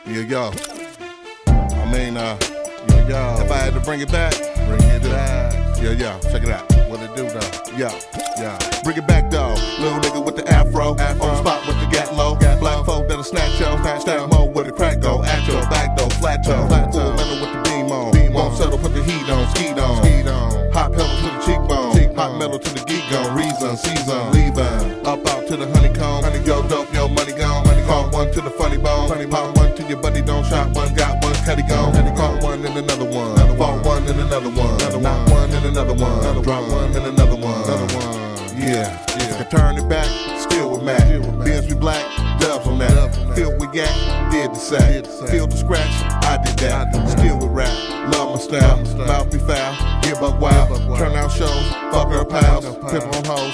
Yo. I mean, yo. If I had to bring it back, Yo, check it out. What it do though? Yo. Bring it back though. Little nigga with the afro. On the spot with the gat low. Black folk that'll snatch yo. Stack mo with the crack go. At your back though. Flat toe. Full metal with the beam on. Won't settle, put the heat on. Skeet on. Hot pedal to the cheekbone. Hot metal to the geek on. Reason, season, leaving. Up out to the honeycomb. Yo dope, yo money gone. Call one to the funny bone. Pop one to your buddy, don't shot one. Got one, cutty gone. Call one and another one. Fall one and another one. Knock one and another one. Drop one and another one. Yeah. Can turn it back, still with Mac. Beans we black, dubs on that. Feel we got, did the sack. Feel the scratch, I did that. Still with rap, love my style. Mouth be foul, get buck wild. Turn out shows, fuck her pals. Pimp on hoes,